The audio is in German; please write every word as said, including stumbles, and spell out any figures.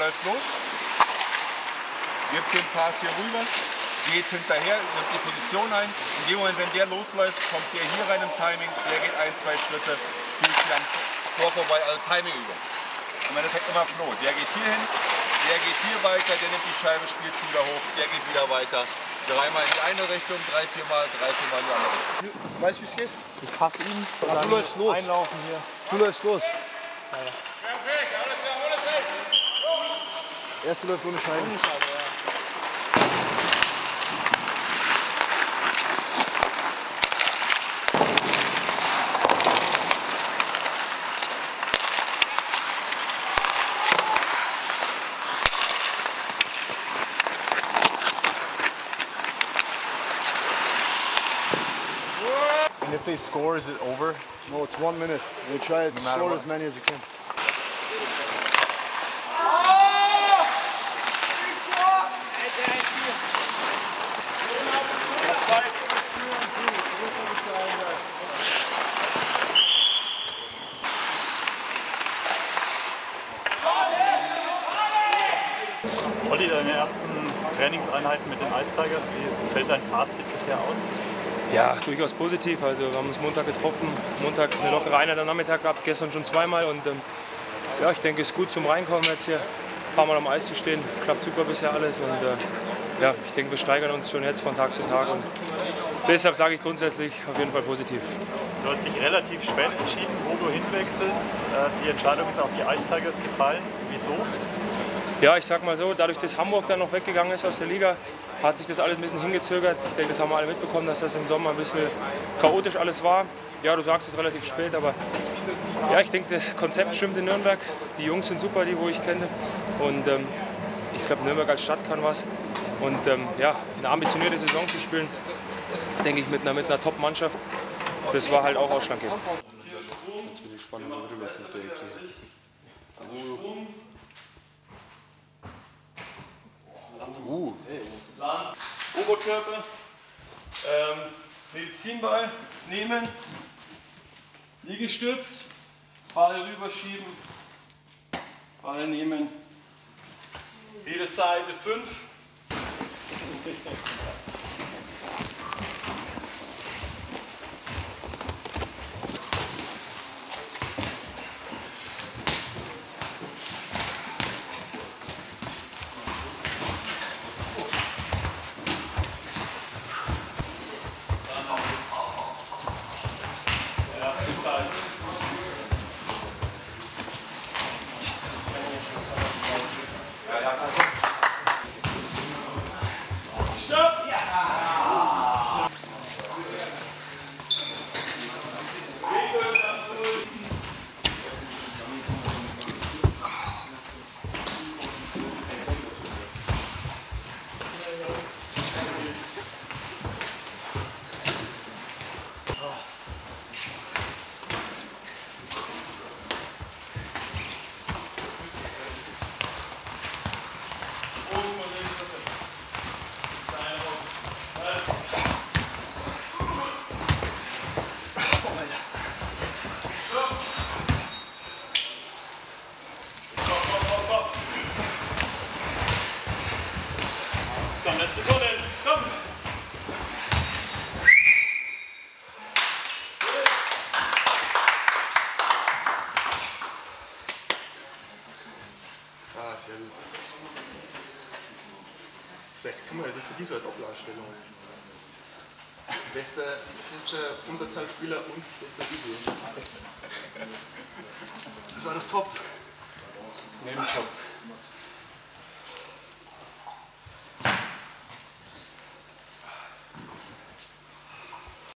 läuft los, gibt den Pass hier rüber, geht hinterher, nimmt die Position ein. In dem Moment, wenn der losläuft, kommt der hier rein im Timing, der geht ein, zwei Schritte, spielt hier am Tor vorbei, also Timing über. Im Endeffekt immer Flo. Der geht hier hin, der geht hier weiter, der nimmt die Scheibe, spielt sie wieder hoch, der geht wieder weiter. Dreimal in die eine Richtung, drei, viermal, drei, viermal in die andere Richtung. Weißt du, wie es geht? Ich passe ihn. Du läufst los. Einlaufen hier. Du läufst los. Ja, ja. Erste läuft ohne Scheibe. Ohne Scheibe, ja. And if they score, is it over? No, it's one minute. You try to No matter score what. as many as you can. Olli, deine ersten Trainingseinheiten mit den Ice Tigers, wie fällt dein Fazit bisher aus? Ja, durchaus positiv. Also wir haben uns Montag getroffen, Montag eine lockere Einheit am Nachmittag gehabt, gestern schon zweimal. Und ähm, ja, ich denke, es ist gut zum Reinkommen, jetzt hier ein paar Mal am Eis zu stehen. Klappt super bisher alles. Und äh, ja, ich denke, wir steigern uns schon jetzt von Tag zu Tag. Und deshalb sage ich grundsätzlich auf jeden Fall positiv. Du hast dich relativ spät entschieden, wo du hinwechselst. Die Entscheidung ist auf die Ice Tigers gefallen. Wieso? Ja, ich sag mal so, dadurch, dass Hamburg dann noch weggegangen ist aus der Liga, hat sich das alles ein bisschen hingezögert. Ich denke, das haben wir alle mitbekommen, dass das im Sommer ein bisschen chaotisch alles war. Ja, du sagst es relativ spät, aber ja, ich denke, das Konzept stimmt in Nürnberg. Die Jungs sind super, die wo ich kenne. Und ähm, ich glaube, Nürnberg als Stadt kann was. Und ähm, ja, eine ambitionierte Saison zu spielen, denke ich, mit einer, mit einer Top-Mannschaft, das war halt auch ausschlaggebend. Natürlich spannende Rüberpunkte. Uh. Plan, Oberkörper, ähm, Medizinball nehmen, Liegestütz, Ball rüberschieben, Ball nehmen, jede Seite fünf. Letzte Sekunde, komm! Ah, sehr gut. Vielleicht kann man ja für diese Doppelausstellung. Bester, bester Unterzahlspieler und bester Video. Das war doch top. Nebenjob.